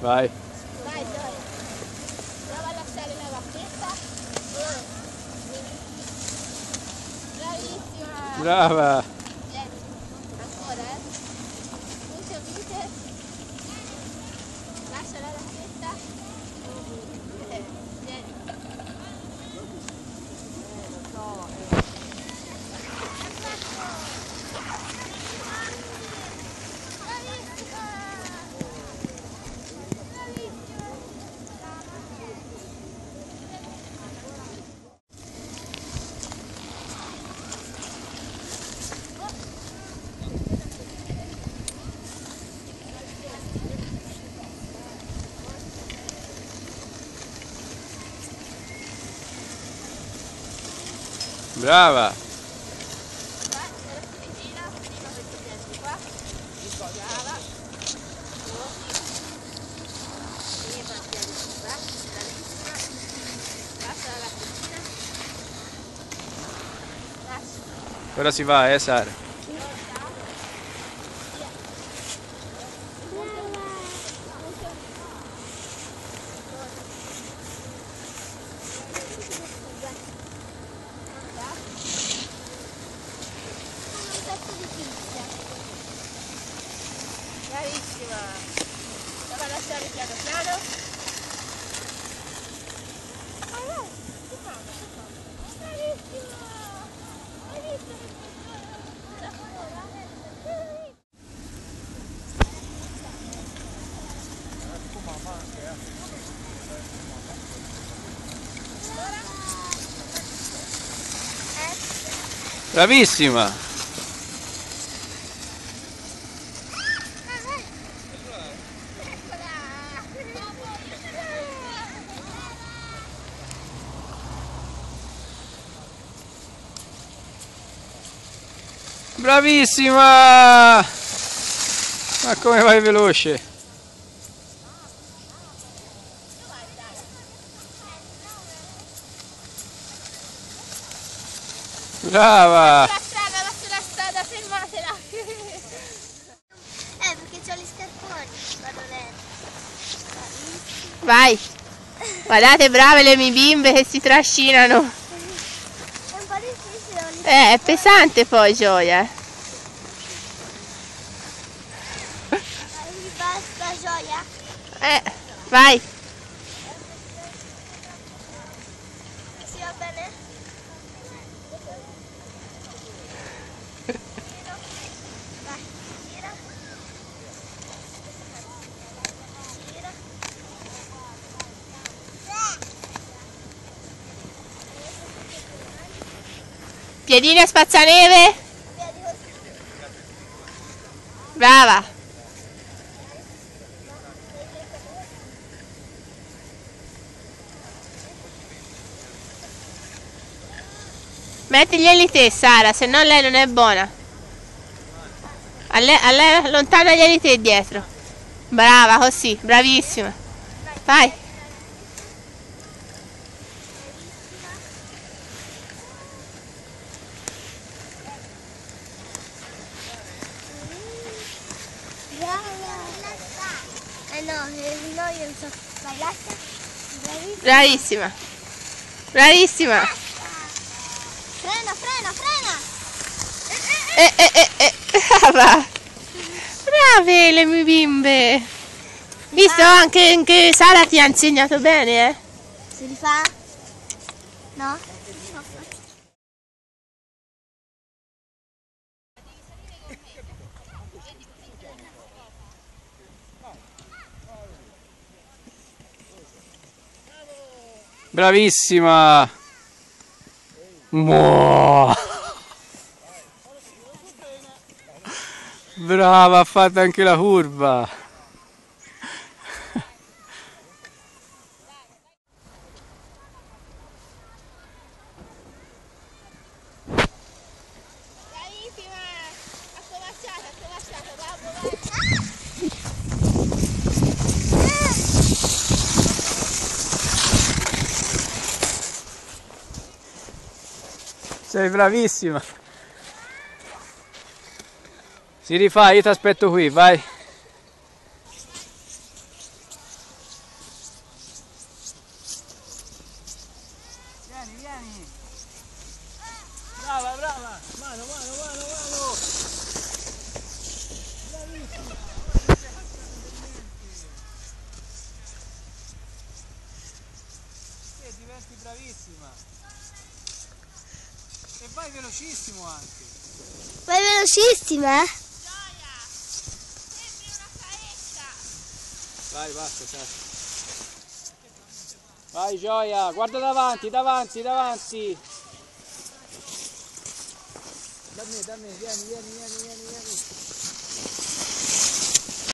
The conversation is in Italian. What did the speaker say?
Vai. Vai Gioia. Prova a lasciare la vattetta. Bravissima. Brava. Vieni. Ancora, Lucio, vite. Lascia la vattetta. Vieni. Brava. Ora si va, Sara? Bravissima! Prova a lasciare piano piano. Bravissima! Hai visto che Bravissima. Bravissima! Ma come vai veloce! Brava! sulla strada, fermatela! Perché c'ho gli scarponi, vado lento. Vai! Guardate, brave le mie bimbe che si trascinano! È un po' difficile. È pesante poi, Gioia! Basta, Gioia! Vai! Si va bene? Vai, gira. Gira. Piedini a spazzaneve! Brava! Mettiglieli te, Sara, se no lei non è buona. A lei allontanaglieli te dietro. Brava, così, bravissima. Vai. No, no, io non so. Vai, lascia. Bravissima. Bravissima. Frena, frena, frena. Brava. Brave le mie bimbe. Visto anche Sara ti ha insegnato bene, eh? Si rifà? No? Bravissima! Muah. Brava, ha fatto anche la curva! Bravissima! Accovacciata, bravo, Sei bravissima! Si rifà, io ti aspetto qui, vai! vieni, vieni. Brava, brava. Mano, mano, mano, mano. Bravissima. Diventi bravissima. E vai velocissimo anche. Vai velocissima, eh? Gioia! Sembri una caetta! Vai, basta, sai. Vai Gioia, guarda davanti, davanti, davanti. Da me, vieni, vieni, vieni, vieni, vieni.